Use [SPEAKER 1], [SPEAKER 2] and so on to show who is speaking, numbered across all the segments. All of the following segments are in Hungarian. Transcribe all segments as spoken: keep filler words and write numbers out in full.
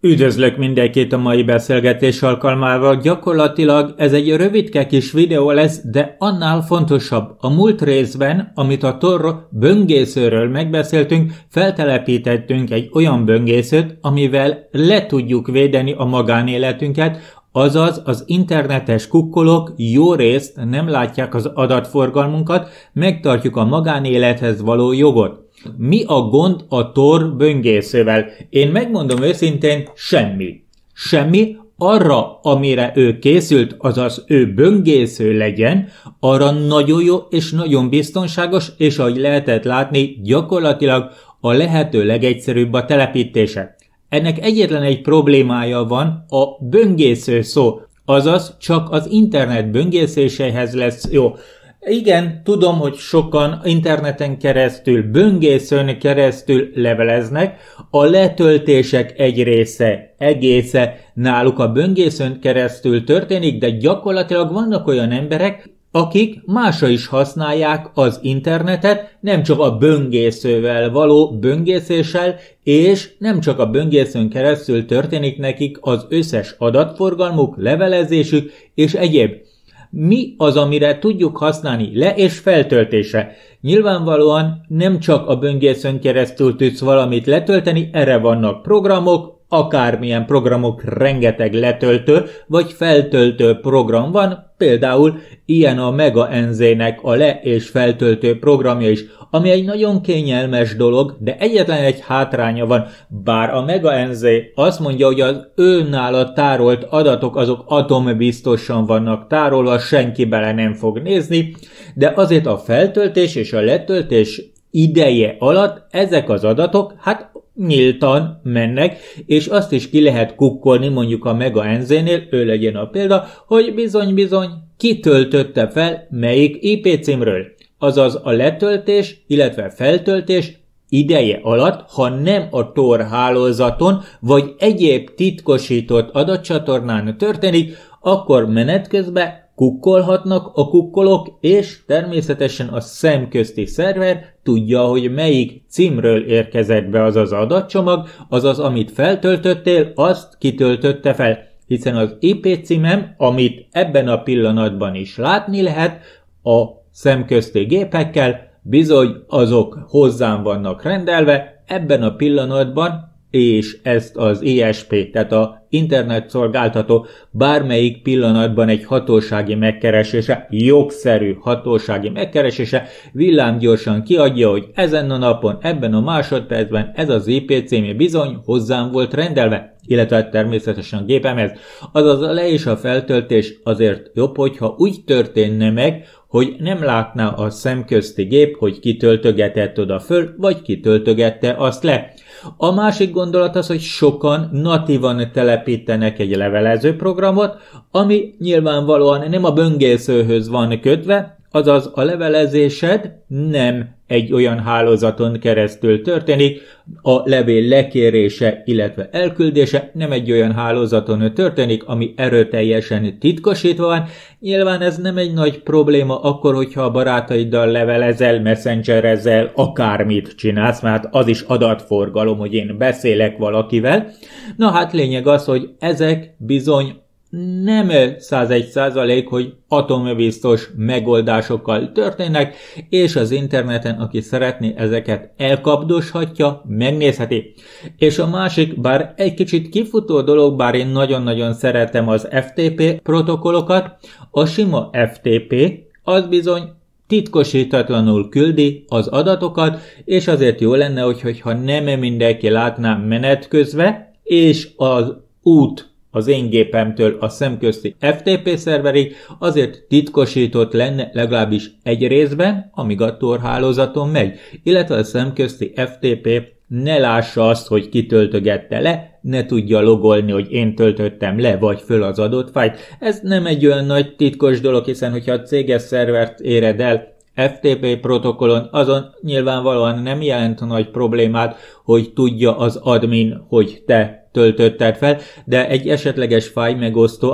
[SPEAKER 1] Üdvözlök mindenkit a mai beszélgetés alkalmával. Gyakorlatilag ez egy rövidke kis videó lesz, de annál fontosabb. A múlt részben, amit a Tor böngészőről megbeszéltünk, feltelepítettünk egy olyan böngészőt, amivel le tudjuk védeni a magánéletünket, azaz az internetes kukkolók jó részt nem látják az adatforgalmunkat, megtartjuk a magánélethez való jogot. Mi a gond a Tor böngészővel? Én megmondom őszintén, semmi. Semmi, arra, amire ő készült, azaz ő böngésző legyen, arra nagyon jó és nagyon biztonságos, és ahogy lehetett látni, gyakorlatilag a lehető legegyszerűbb a telepítése. Ennek egyetlen egy problémája van, a böngésző szó, azaz csak az internet böngészéséhez lesz jó. Igen, tudom, hogy sokan interneten keresztül, böngészőn keresztül leveleznek, a letöltések egy része, egésze náluk a böngészőn keresztül történik, de gyakorlatilag vannak olyan emberek, akik másra is használják az internetet, nem csak a böngészővel való böngészéssel, és nem csak a böngészőn keresztül történik nekik az összes adatforgalmuk, levelezésük és egyéb. Mi az, amire tudjuk használni le- és feltöltésre? Nyilvánvalóan nem csak a böngészőn keresztül tudsz valamit letölteni, erre vannak programok, akármilyen programok, rengeteg letöltő vagy feltöltő program van, például ilyen a MegaEnzy-nek a le- és feltöltő programja is, ami egy nagyon kényelmes dolog, de egyetlen egy hátránya van, bár a MegaEnzy azt mondja, hogy az ő nála tárolt adatok azok atombiztosan vannak tárolva, senki bele nem fog nézni, de azért a feltöltés és a letöltés ideje alatt ezek az adatok, hát nyíltan mennek, és azt is ki lehet kukkolni mondjuk a MegaEnzy-nél, ő legyen a példa, hogy bizony-bizony kitöltötte fel melyik I P címről. Azaz a letöltés, illetve feltöltés ideje alatt, ha nem a Tor hálózaton, vagy egyéb titkosított adatcsatornán történik, akkor menet közben kukkolhatnak a kukkolók, és természetesen a szemközti szerver tudja, hogy melyik címről érkezett be az az adatcsomag, azaz amit feltöltöttél, azt kitöltötte fel. Hiszen az I P címem, amit ebben a pillanatban is látni lehet, a szemközti gépekkel, bizony azok hozzám vannak rendelve, ebben a pillanatban, és ezt az I S P, tehát a internet szolgáltató bármelyik pillanatban egy hatósági megkeresése, jogszerű hatósági megkeresése villámgyorsan kiadja, hogy ezen a napon, ebben a másodpercben ez az I P cím bizony hozzám volt rendelve, illetve természetesen a gépemhez. Azaz a le- és a feltöltés azért jobb, hogyha úgy történne meg, hogy nem látná a szemközti gép, hogy kitöltögetett oda föl, vagy kitöltögette azt le. A másik gondolat az, hogy sokan natívan telepítenek egy levelező programot, ami nyilvánvalóan nem a böngészőhöz van kötve, azaz a levelezésed nem egy olyan hálózaton keresztül történik, a levél lekérése, illetve elküldése nem egy olyan hálózaton történik, ami erőteljesen titkosítva van. Nyilván ez nem egy nagy probléma akkor, hogyha a barátaiddal levelezel, messengerezel, akármit csinálsz, mert az is adatforgalom, hogy én beszélek valakivel. Na hát lényeg az, hogy ezek bizony nem százegy százalék, hogy atombiztos megoldásokkal történnek, és az interneten, aki szeretné ezeket elkapdoshatja, megnézheti. És a másik, bár egy kicsit kifutó dolog, bár én nagyon-nagyon szeretem az F T P protokollokat, a sima F T P az bizony titkosítatlanul küldi az adatokat, és azért jó lenne, hogyha nem mindenki látná menet közben, és az út az én gépemtől a szemközti F T P szerverig azért titkosított lenne legalábbis egy részben, amíg a Tor hálózaton megy, illetve a szemközti F T P ne lássa azt, hogy kitöltögette le, ne tudja logolni, hogy én töltöttem le vagy föl az adott fájlt. Ez nem egy olyan nagy titkos dolog, hiszen hogyha a céges szervert éred el F T P protokollon, azon nyilvánvalóan nem jelent nagy problémát, hogy tudja az admin, hogy te töltötted fel, de egy esetleges fájl megosztó, ami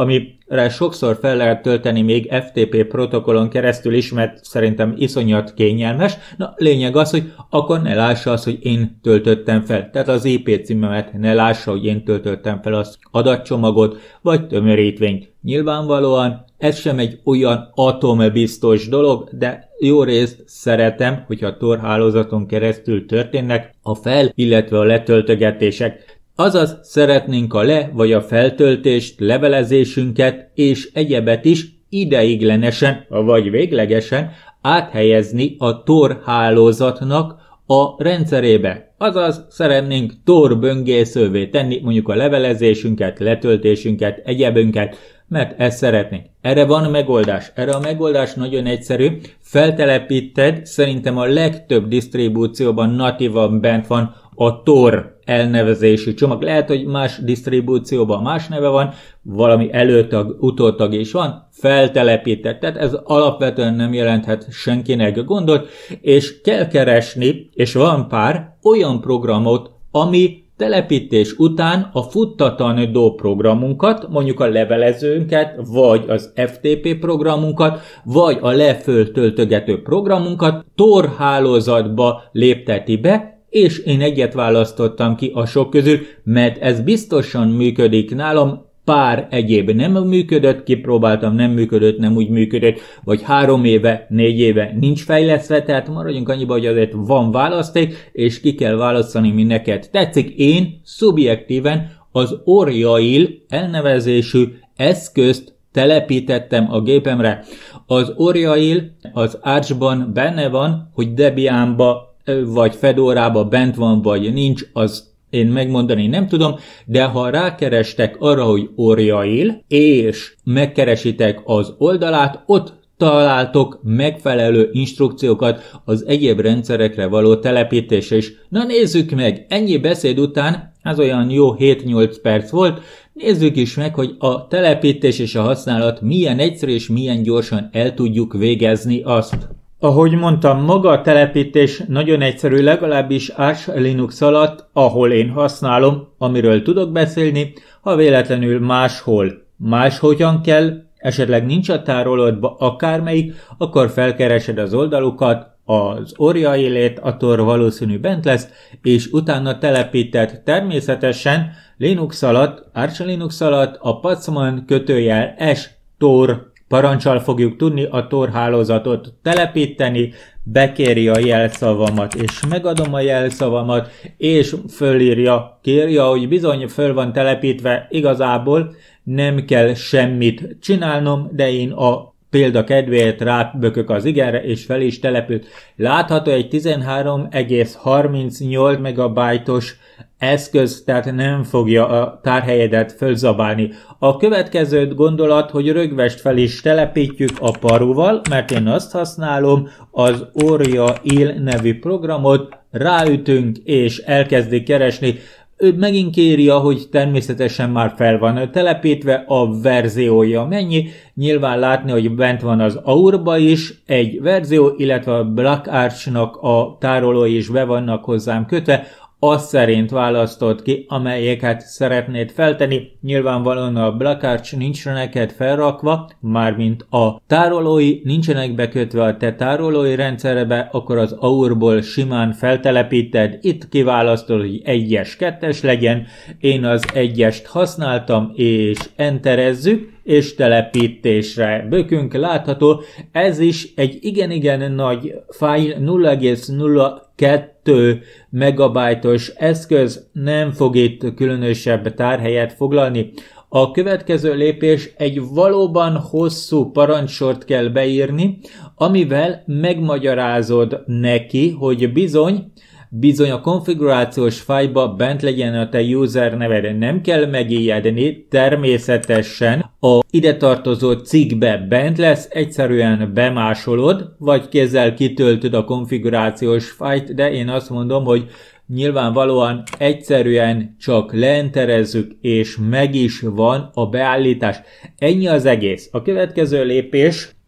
[SPEAKER 1] Rá sokszor fel lehet tölteni még ef té pé protokollon keresztül is, mert szerintem iszonyat kényelmes. Na, lényeg az, hogy akkor ne lássa azt, hogy én töltöttem fel. Tehát az i pé címemet ne lássa, hogy én töltöttem fel az adatcsomagot, vagy tömörítvényt. Nyilvánvalóan ez sem egy olyan atombiztos dolog, de jó részt szeretem, hogyha a Tor hálózaton keresztül történnek a fel, illetve a letöltögetések. Azaz szeretnénk a le- vagy a feltöltést, levelezésünket és egyebet is ideiglenesen, vagy véglegesen áthelyezni a Tor hálózatnak a rendszerébe. Azaz szeretnénk Tor böngészővé tenni mondjuk a levelezésünket, letöltésünket, egyebünket, mert ezt szeretnénk. Erre van megoldás. Erre a megoldás nagyon egyszerű. Feltelepíted, szerintem a legtöbb disztribúcióban natívan bent van a Tor elnevezésű csomag. Lehet, hogy más disztribúcióban más neve van, valami előtag, utótag is van, feltelepített. Tehát ez alapvetően nem jelenthet senkinek gondot, és kell keresni, és van pár olyan programot, ami telepítés után a futtatandó programunkat, mondjuk a levelezőnket, vagy az ef té pé programunkat, vagy a leföltöltögető programunkat Tor hálózatba lépteti be, és én egyet választottam ki a sok közül, mert ez biztosan működik nálam, pár egyéb nem működött, kipróbáltam, nem működött, nem úgy működött, vagy három éve, négy éve nincs fejlesztve, tehát maradjunk annyiba, hogy azért van választék, és ki kell választani, mi neked tetszik. Én szubjektíven az Oriail elnevezésű eszközt telepítettem a gépemre. Az Oriail az Archban benne van, hogy Debianba vagy Fedorába bent van, vagy nincs, az én megmondani nem tudom, de ha rákerestek arra, hogy Oriail, és megkeresitek az oldalát, ott találtok megfelelő instrukciókat az egyéb rendszerekre való telepítésre is. Na nézzük meg, ennyi beszéd után, ez olyan jó hét-nyolc perc volt, nézzük is meg, hogy a telepítés és a használat milyen egyszerű és milyen gyorsan el tudjuk végezni azt. Ahogy mondtam, maga a telepítés nagyon egyszerű, legalábbis Arch Linux alatt, ahol én használom, amiről tudok beszélni, ha véletlenül máshol máshogyan kell, esetleg nincs a tárolódban akármelyik, akkor felkeresed az oldalukat, az Oriailét, a Tor valószínű bent lesz, és utána telepíted természetesen Linux alatt, Arch Linux alatt a pacman kötőjel s tor parancsal fogjuk tudni a Tor hálózatot telepíteni, bekéri a jelszavamat, és megadom a jelszavamat, és fölírja, kérja, hogy bizony föl van telepítve, igazából nem kell semmit csinálnom, de én a példa kedvéért rábökök az igenre, és fel is települt. Látható egy tizenhárom egész harmincnyolc megabajtos eszköz, tehát nem fogja a tárhelyedet fölzabálni. A következő gondolat, hogy rögvest fel is telepítjük a paruval, mert én azt használom, az Oriail nevű programot, ráütünk és elkezdi keresni. Ő megint kérje, hogy természetesen már fel van telepítve, a verziója mennyi. Nyilván látni, hogy bent van az Aurba is egy verzió, illetve a Black Arch-nak a tárolói is be vannak hozzám kötve. Azt szerint választod ki, amelyeket szeretnéd feltenni. Nyilvánvalóan a Black Arch nincs neked felrakva, mármint a tárolói nincsenek bekötve a te tárolói rendszerbe, akkor az Aurból simán feltelepíted. Itt kiválasztod, hogy egyes, kettes legyen. Én az egyest használtam, és enterezzük, és telepítésre bökünk. Látható, ez is egy igen-igen nagy fájl, nulla egész nulla kettő megabajtos eszköz, nem fog itt különösebb tárhelyet foglalni. A következő lépés, egy valóban hosszú parancsort kell beírni, amivel megmagyarázod neki, hogy bizony, bizony a konfigurációs fájlba bent legyen a te user neved, nem kell megijedni, természetesen a ide tartozó cikkbe bent lesz, egyszerűen bemásolod, vagy kézzel kitöltöd a konfigurációs fájlt, de én azt mondom, hogy nyilvánvalóan egyszerűen csak leenterezzük, és meg is van a beállítás. Ennyi az egész. A következő lépés,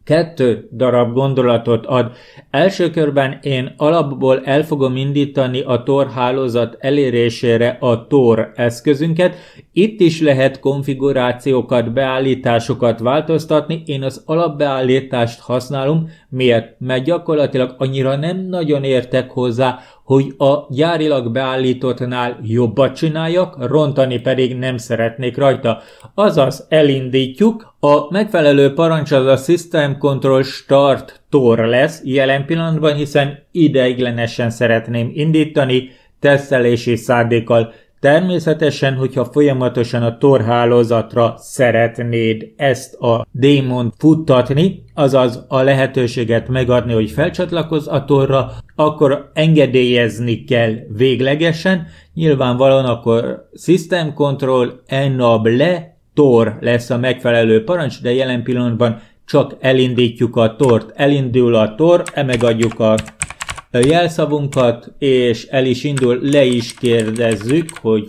[SPEAKER 1] kettő darab gondolatot ad. Első körben én alapból el fogom indítani a Tor hálózat elérésére a Tor eszközünket. Itt is lehet konfigurációkat, beállításokat változtatni. Én az alapbeállítást használom. Miért? Mert gyakorlatilag annyira nem nagyon értek hozzá, hogy a gyárilag beállítottnál jobbat csináljak, rontani pedig nem szeretnék rajta. Azaz elindítjuk, a megfelelő parancs az a System Control Start Tor lesz jelen pillanatban, hiszen ideiglenesen szeretném indítani tesztelési szándékkal. Természetesen, hogyha folyamatosan a Tor hálózatra szeretnéd ezt a démont futtatni, azaz a lehetőséget megadni, hogy felcsatlakozz a Torra, akkor engedélyezni kell véglegesen. Nyilvánvalóan akkor System Control Enable Tor lesz a megfelelő parancs, de jelen pillanatban csak elindítjuk a Tort. Elindul a Tor, megadjuk a jelszavunkat, és el is indul, le is kérdezzük, hogy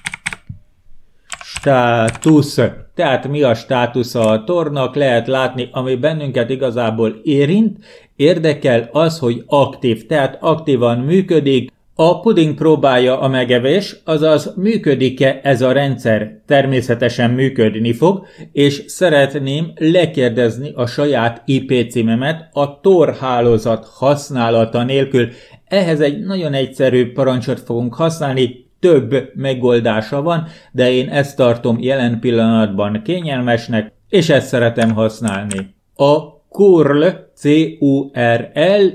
[SPEAKER 1] státusz. Tehát mi a státusza a Tornak, lehet látni, ami bennünket igazából érint, érdekel az, hogy aktív, tehát aktívan működik. A puding próbálja a megevés, azaz működik-e ez a rendszer? Természetesen működni fog, és szeretném lekérdezni a saját I P címemet a Tor hálózat használata nélkül. Ehhez egy nagyon egyszerű parancsot fogunk használni, több megoldása van, de én ezt tartom jelen pillanatban kényelmesnek, és ezt szeretem használni. A curl, C U R L,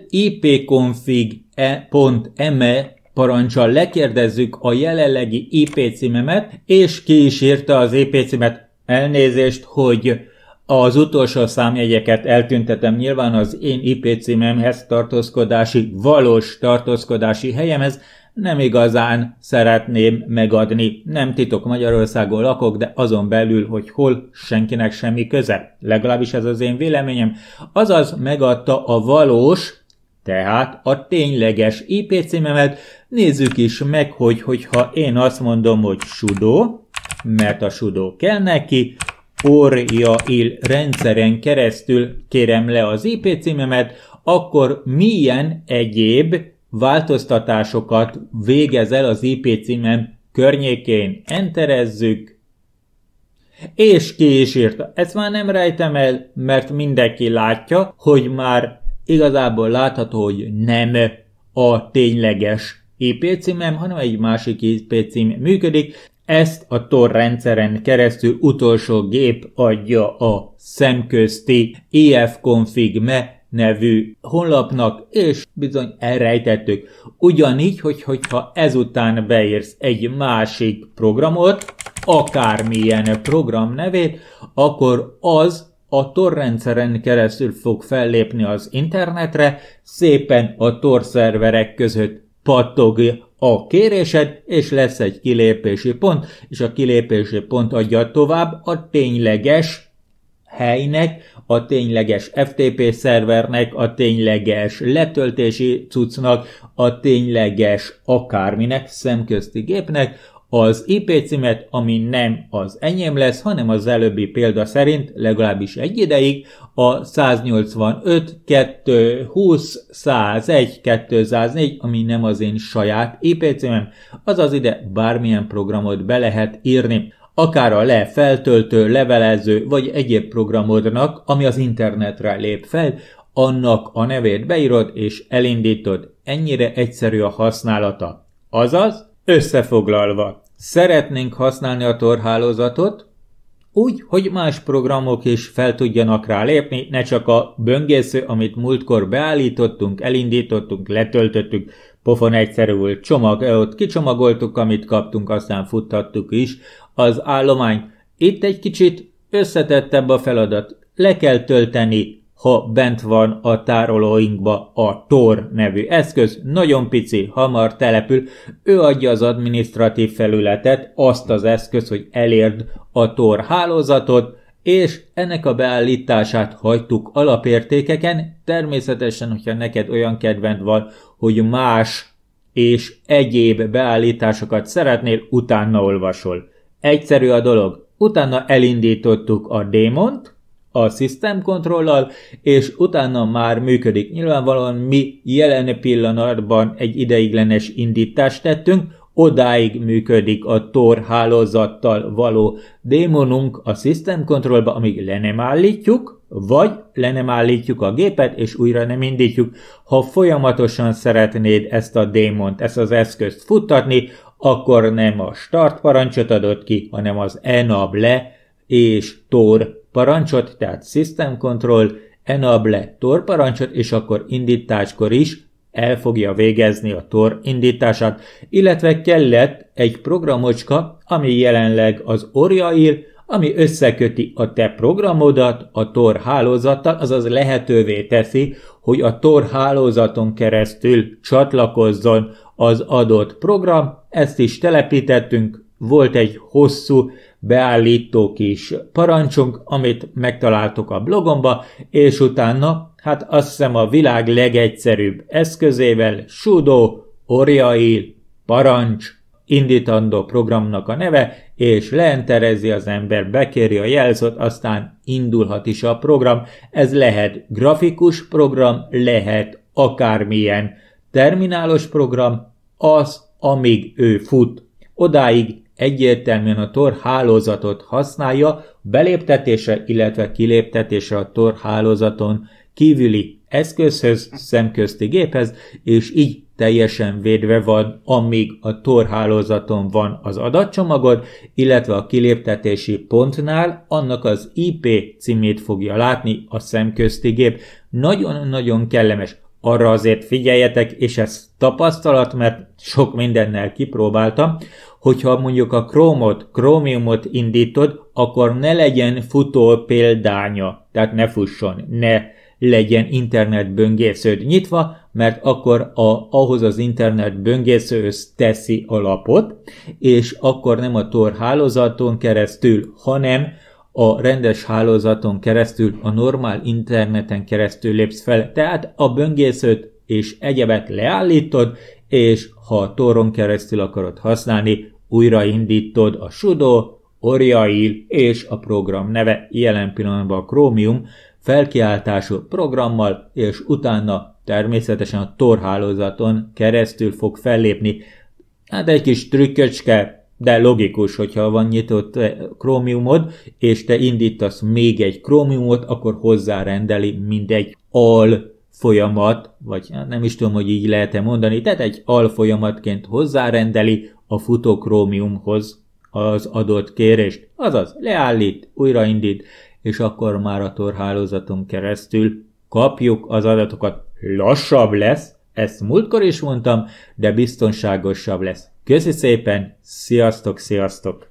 [SPEAKER 1] ipconfig.me parancsal lekérdezzük a jelenlegi I P címemet, és ki is írta az I P címet. Elnézést, hogy az utolsó számjegyeket eltüntetem, nyilván az én I P címemhez tartózkodási, valós tartózkodási helyemhez nem igazán szeretném megadni. Nem titok, Magyarországon lakok, de azon belül, hogy hol, senkinek semmi köze. Legalábbis ez az én véleményem. Azaz megadta a valós, tehát a tényleges I P címemet. Nézzük is meg, hogy hogyha én azt mondom, hogy sudo, mert a sudo kell neki, Orjail rendszeren keresztül kérem le az I P címemet, akkor milyen egyéb változtatásokat végez el az I P címem környékén. Enterezzük, és ki is írta. Ezt már nem rejtem el, mert mindenki látja, hogy már igazából látható, hogy nem a tényleges I P címem, hanem egy másik I P cím működik. Ezt a Tor rendszeren keresztül utolsó gép adja a szemközti ifconfig.me nevű honlapnak, és bizony elrejtettük. Ugyanígy, hogy, hogyha ezután beírsz egy másik programot, akármilyen program nevét, akkor az a Tor rendszeren keresztül fog fellépni az internetre, szépen a Tor szerverek között pattog a kérésed, és lesz egy kilépési pont, és a kilépési pont adja tovább a tényleges helynek, a tényleges F T P szervernek, a tényleges letöltési cuccnak, a tényleges akárminek, szemközti gépnek, az I P címet, ami nem az enyém lesz, hanem az előbbi példa szerint, legalábbis egy ideig, a száznyolcvanöt kétszázhúsz százegy kétszáznégy, ami nem az én saját I P címem, azaz ide bármilyen programot be lehet írni. Akár a le, feltöltő, levelező vagy egyéb programodnak, ami az internetre lép fel, annak a nevét beírod és elindítod. Ennyire egyszerű a használata. Azaz, összefoglalva, szeretnénk használni a Tor hálózatot, úgy, hogy más programok is fel tudjanak rá lépni, ne csak a böngésző, amit múltkor beállítottunk, elindítottunk, letöltöttük, pofon egyszerű volt, csomag, ott kicsomagoltuk, amit kaptunk, aztán futtattuk is az állományt. Itt egy kicsit összetettebb a feladat, le kell tölteni, ha bent van a tárolóinkba a Tor nevű eszköz, nagyon pici, hamar települ, ő adja az adminisztratív felületet, azt az eszköz, hogy elérd a Tor hálózatot, és ennek a beállítását hagytuk alapértékeken, természetesen, hogyha neked olyan kedved van, hogy más és egyéb beállításokat szeretnél, utána olvasol. Egyszerű a dolog, utána elindítottuk a démont, a System Control-lal, és utána már működik. Nyilvánvalóan mi jelen pillanatban egy ideiglenes indítást tettünk, odáig működik a Tor hálózattal való démonunk a System Controlba, amíg le nem állítjuk, vagy le nem állítjuk a gépet, és újra nem indítjuk. Ha folyamatosan szeretnéd ezt a démont, ezt az eszközt futtatni, akkor nem a start parancsot adod ki, hanem az enable és tor parancsot, tehát System Control, enable tor parancsot, és akkor indításkor is el fogja végezni a Tor indítását, illetve kellett egy programocska, ami jelenleg az Oriail, ami összeköti a te programodat a Tor hálózattal, azaz lehetővé teszi, hogy a Tor hálózaton keresztül csatlakozzon az adott program. Ezt is telepítettünk, volt egy hosszú beállító kis parancsunk, amit megtaláltuk a blogomba, és utána, hát azt hiszem a világ legegyszerűbb eszközével, sudo oriail parancs, indítandó programnak a neve, és leenterezi az ember, bekéri a jelzőt, aztán indulhat is a program. Ez lehet grafikus program, lehet akármilyen terminálos program, az, amíg ő fut. Odáig egyértelműen a Tor hálózatot használja, beléptetése, illetve kiléptetése a Tor hálózaton kívüli eszközhöz, szemközti géphez, és így teljesen védve van, amíg a Tor hálózaton van az adatcsomagod, illetve a kiléptetési pontnál annak az I P címét fogja látni a szemközti gép. Nagyon-nagyon kellemes. Arra azért figyeljetek, és ez tapasztalat, mert sok mindennel kipróbáltam, hogyha mondjuk a Chrome-ot, Chromiumot indítod, akkor ne legyen futó példánya, tehát ne fusson, ne legyen internetböngésződ nyitva, mert akkor a, ahhoz az internetböngészőhöz teszi a lapot, és akkor nem a Tor hálózaton keresztül, hanem a rendes hálózaton keresztül, a normál interneten keresztül lépsz fel. Tehát a böngészőt és egyebet leállítod, és ha a Toron keresztül akarod használni, újraindítod a sudo, oriail és a program neve, jelen pillanatban a Chromium felkiáltású programmal, és utána természetesen a Tor hálózaton keresztül fog fellépni. Hát egy kis trükköcske, de logikus, hogyha van nyitott Chromiumod, és te indítasz még egy Chromiumot, akkor hozzárendeli mindegy al folyamat, vagy nem is tudom, hogy így lehet-e mondani, tehát egy al folyamatként hozzárendeli a futó Chromiumhoz az adott kérést, azaz leállít, újraindít, és akkor már a Tor hálózaton keresztül kapjuk az adatokat. Lassabb lesz, ezt múltkor is mondtam, de biztonságosabb lesz. Köszi szépen, sziasztok, sziasztok!